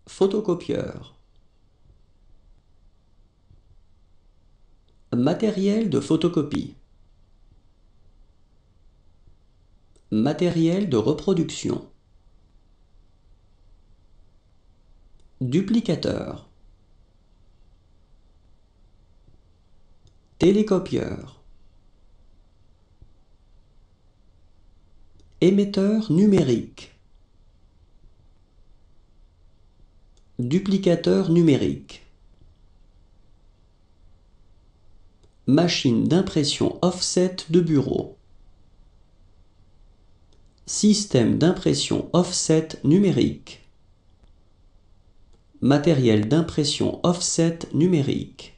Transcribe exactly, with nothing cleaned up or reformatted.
Photocopieur. Matériel de photocopie. Matériel de reproduction. Duplicateur. Télécopieur. Émetteur numérique. Duplicateur numérique. Machine d'impression offset de bureau. Système d'impression offset numérique. Matériel d'impression offset numérique.